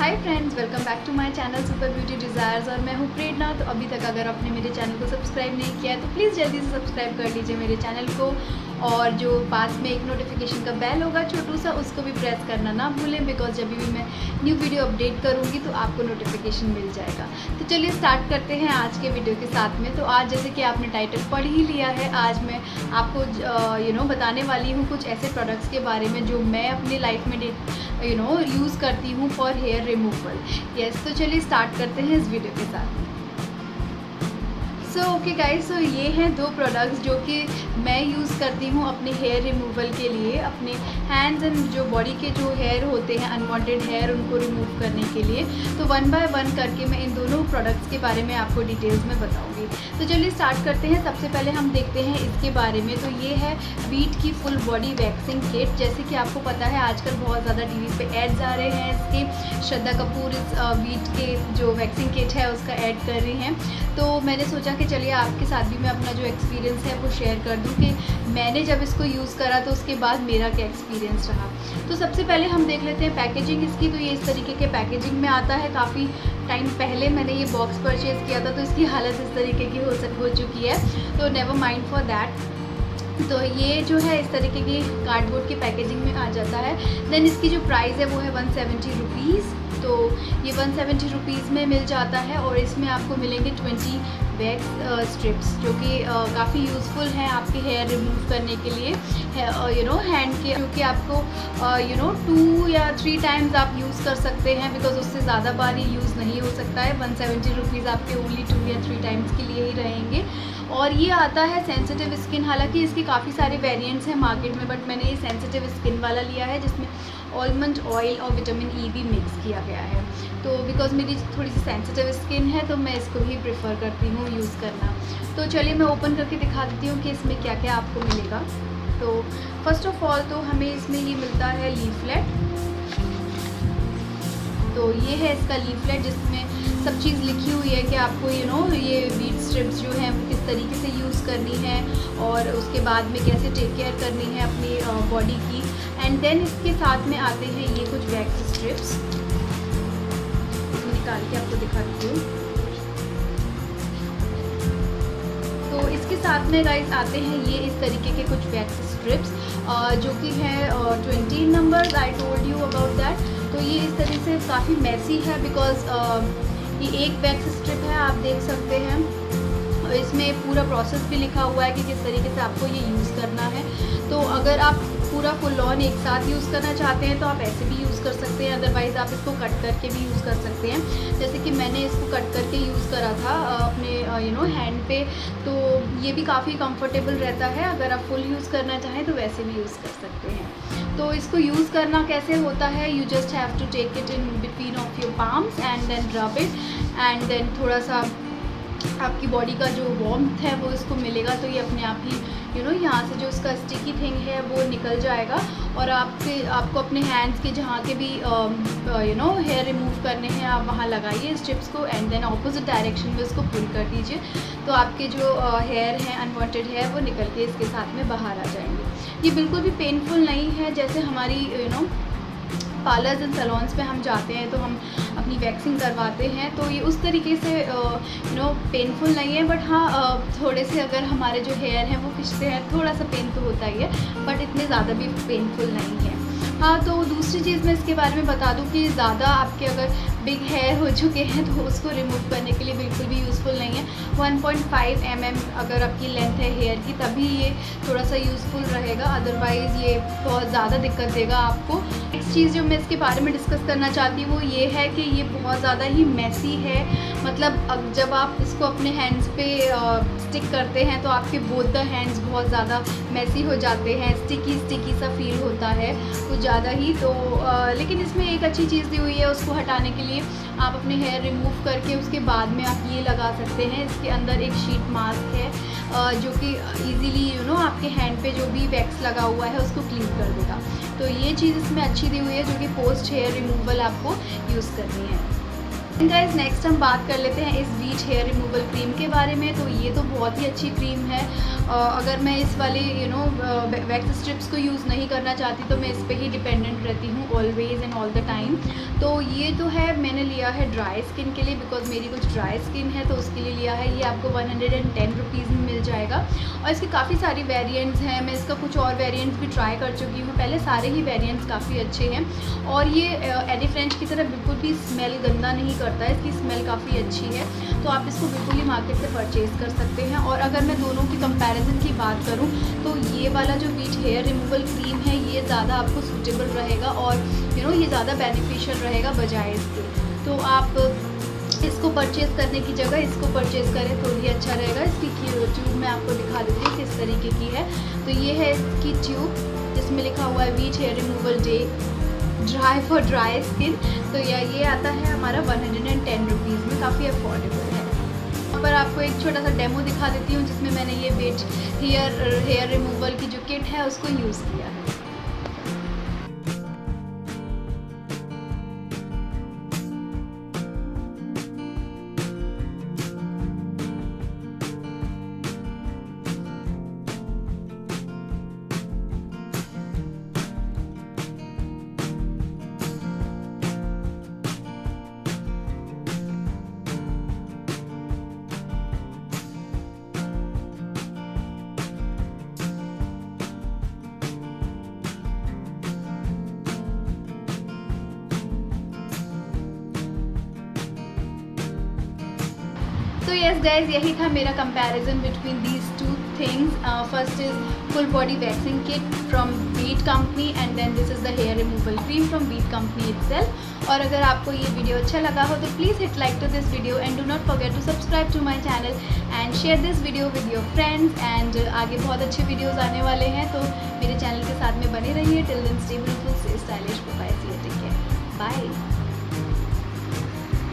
Hi friends, welcome back to my channel super beauty desires. और मैं हूँ प्रेरणा। तो अभी तक अगर आपने मेरे चैनल को सब्सक्राइब नहीं किया है तो प्लीज़ जल्दी से सब्सक्राइब कर लीजिए मेरे चैनल को, और जो पास में एक नोटिफिकेशन का बेल होगा छोटू सा, उसको भी प्रेस करना ना भूलें, बिकॉज जब भी मैं न्यू वीडियो अपडेट करूँगी तो आपको नोटिफिकेशन मिल जाएगा। तो चलिए स्टार्ट करते हैं आज के वीडियो के साथ में। तो आज जैसे कि आपने टाइटल पढ़ ही लिया है, आज मैं आपको बताने वाली हूँ कुछ ऐसे प्रोडक्ट्स के बारे में जो मैं अपनी लाइफ में यूज़ करती हूँ फॉर हेयर रिमूवल। यस, तो चलिए स्टार्ट करते हैं इस वीडियो के साथ। ओके गाइस, सो ये हैं दो प्रोडक्ट्स जो कि मैं यूज़ करती हूँ अपने हेयर रिमूवल के लिए, अपने हैंड्स एंड जो बॉडी के जो हेयर होते हैं अनवांटेड हेयर, उनको रिमूव करने के लिए। तो वन बाय वन करके मैं इन दोनों प्रोडक्ट्स के बारे में आपको डिटेल्स में बताऊँगी। तो चलिए स्टार्ट करते हैं। सबसे पहले हम देखते हैं इसके बारे में। तो ये है वीट की फुल बॉडी वैक्सिंग किट। जैसे कि आपको पता है आजकल बहुत ज़्यादा टीवी पे एड्स आ रहे हैं इसके। श्रद्धा कपूर इस वीट के जो वैक्सिंग किट है उसका ऐड कर रही हैं। तो मैंने सोचा कि चलिए आपके साथ भी मैं अपना जो एक्सपीरियंस है वो शेयर कर दूं कि मैंने जब इसको यूज़ करा तो उसके बाद मेरा क्या एक्सपीरियंस रहा। तो सबसे पहले हम देख लेते हैं पैकेजिंग इसकी। तो ये इस तरीके के पैकेजिंग में आता है। काफ़ी टाइम पहले मैंने ये बॉक्स परचेज़ किया था तो इसकी हालत इस तरीके की हो चुकी है, तो नेवर माइंड फॉर दैट। तो ये जो है इस तरीके की कार्डबोर्ड की पैकेजिंग में आ जाता है। देन इसकी जो प्राइस है वो है 170 रुपीज़। तो ये 170 रुपीज़ में मिल जाता है, और इसमें आपको मिलेंगे 20 वैक्स स्ट्रिप्स जो कि काफ़ी यूज़फुल हैं आपके हेयर रिमूव करने के लिए, हैंड के, क्योंकि आपको 2 या 3 टाइम्स आप यूज़ कर सकते हैं, बिकॉज उससे ज़्यादा बार ये यूज़ नहीं हो सकता है। 170 रुपीज़ आपके ओनली 2 या 3 टाइम्स के लिए ही रहेंगे। और ये आता है सेंसिटिव स्किन। हालांकि इसके काफ़ी सारे वेरिएंट्स हैं मार्केट में, बट मैंने ये सेंसिटिव स्किन वाला लिया है जिसमें आलमंड ऑयल और विटामिन ई भी मिक्स किया गया है। तो बिकॉज मेरी थोड़ी सी सेंसिटिव स्किन है तो मैं इसको ही प्रेफर करती हूँ यूज़ करना। तो चलिए मैं ओपन करके दिखा देती हूँ कि इसमें क्या क्या आपको मिलेगा। तो फर्स्ट ऑफ ऑल तो हमें इसमें ये मिलता है लीफलेट। तो ये है इसका लीफलेट जिसमें सब चीज़ लिखी हुई है कि आपको ये वीट स्ट्रिप्स जो हैं वो किस तरीके से यूज़ करनी है, और उसके बाद में कैसे टेक केयर करनी है अपनी बॉडी की। एंड देन इसके साथ में आते हैं ये कुछ वैक्स स्ट्रिप्स। निकाल के आपको दिखाती हूँ। तो इसके साथ में गाइस आते हैं ये इस तरीके के कुछ वैक्स स्ट्रिप्स जो कि है 20 नंबर। I told you about that. तो ये इस तरीके से काफ़ी मैसी है, बिकॉज ये एक वैक्स स्ट्रिप है, आप देख सकते हैं। और इसमें पूरा प्रोसेस भी लिखा हुआ है कि किस तरीके से आपको ये यूज़ करना है। तो अगर आप पूरा फुल ऑन एक साथ यूज़ करना चाहते हैं तो आप ऐसे भी यूज़ कर सकते हैं, अदरवाइज़ आप इसको कट करके भी यूज़ कर सकते हैं। जैसे कि मैंने इसको कट करके यूज़ करा था अपने हैंड पे, तो ये भी काफ़ी कंफर्टेबल रहता है। अगर आप फुल यूज़ करना चाहें तो वैसे भी यूज़ कर सकते हैं। तो इसको यूज़ करना कैसे होता है, you just have to take it in between of your palms and then rub it, and then थोड़ा सा आपकी बॉडी का जो वार्मथ है वो इसको मिलेगा, तो ये अपने आप ही यहाँ से जो इसका स्टिकी थिंग है वो निकल जाएगा। और आपको अपने हैंड्स के जहाँ के भी हेयर रिमूव करने हैं आप वहाँ लगाइए स्ट्रिप्स को, एंड देन ऑपोजिट डायरेक्शन में उसको पुल कर दीजिए। तो आपके जो हेयर हैं अनवांटेड हेयर वो निकल के इसके साथ में बाहर आ जाएंगे। ये बिल्कुल भी पेनफुल नहीं है। जैसे हमारी पार्लर्स एंड सैलून्स पे हम जाते हैं तो हम अपनी वैक्सिंग करवाते हैं, तो ये उस तरीके से पेनफुल नहीं है। बट हाँ, थोड़े से अगर हमारे जो हेयर हैं वो खिंचते हैं, थोड़ा सा पेन तो होता ही है, बट इतने ज़्यादा भी पेनफुल नहीं है। हाँ, तो दूसरी चीज़ मैं इसके बारे में बता दूँ कि ज़्यादा आपके अगर बिग हेयर हो चुके हैं तो उसको रिमूव करने के लिए बिल्कुल भी यूज़फुल नहीं है। 1.5 mm अगर आपकी लेंथ है हेयर की तभी ये थोड़ा सा यूज़फुल रहेगा, अदरवाइज़ ये बहुत ज़्यादा दिक्कत देगा आपको। नेक्स्ट चीज़ जो मैं इसके बारे में डिस्कस करना चाहती हूँ वो ये है कि ये बहुत ज़्यादा ही मैसी है। मतलब जब आप इसको अपने हैंड्स पे स्टिक करते हैं तो आपके बोथ द हैंड्स बहुत ज़्यादा मैसी हो जाते हैं, स्टिकी सा फील होता है कुछ ज़्यादा ही। तो लेकिन इसमें एक अच्छी चीज़ दी हुई है, उसको हटाने के लिए आप अपने हेयर रिमूव करके उसके बाद में आप ये लगा सकते हैं। इसके अंदर एक शीट मास्क है जो कि इजीली आपके हैंड पे जो भी वैक्स लगा हुआ है उसको क्लीन कर देगा। तो ये चीज़ इसमें अच्छी दी हुई है जो कि पोस्ट हेयर रिमूवल आपको यूज़ करनी है। गाइस नेक्स्ट हम बात कर लेते हैं इस बीच हेयर रिमूवल क्रीम के बारे में। तो ये तो बहुत ही अच्छी क्रीम है। अगर मैं इस वाले वैक्स स्ट्रिप्स को यूज़ नहीं करना चाहती तो मैं इस पे ही डिपेंडेंट रहती हूँ always and all the time. तो ये जो है मैंने लिया है ड्राई स्किन के लिए, बिकॉज मेरी कुछ ड्राई स्किन है तो उसके लिए लिया है। ये आपको 110 रुपीज़ में मिल जाएगा और इसकी काफ़ी सारी वेरिएंट्स हैं। मैं इसका कुछ और वेरिएंट्स भी ट्राई कर चुकी हूँ पहले, सारे ही वेरिएंट्स काफ़ी अच्छे हैं। और ये एडी फ्रेंच की तरह बिल्कुल भी स्मेल गंदा नहीं करता है, इसकी स्मेल काफ़ी अच्छी है। तो आप इसको बिल्कुल ही मार्केट से परचेज़ कर सकते हैं। और अगर मैं दोनों की कंपैरिजन की बात करूं तो ये वाला जो बीच हेयर रिमूवल क्रीम है ये ज़्यादा आपको सूटेबल रहेगा और ये ज़्यादा बेनिफिशियल रहेगा बजाय इसके। तो आप इसको परचेज़ करने की जगह इसको परचेज़ करें तो ही अच्छा रहेगा। इसकी ट्यूब मैं आपको दिखा देती हूँ किस तरीके की है। तो ये है इसकी ट्यूब जिसमें लिखा हुआ है बीच hair removal day dry for dry skin. तो ये आता है हमारा 110 रुपीज़ में, काफ़ी अफोर्डेबल है। यहाँ पर आपको एक छोटा सा डेमो दिखा देती हूँ जिसमें मैंने ये बीच हेयर रिमूवल की जो किट है उसको यूज़ किया है। तो यस गाइज, यही था मेरा comparison between these two things. First is full body waxing kit from Veet company and then this is the hair removal cream from Veet company itself. और अगर आपको ये वीडियो अच्छा लगा हो तो please hit like to this video and do not forget to subscribe to my channel and share this video with your friends. And आगे बहुत अच्छे वीडियोज़ आने वाले हैं तो मेरे चैनल के साथ में बने रहिए। Till then stay beautiful, stay stylish, bye, see you, take care, bye.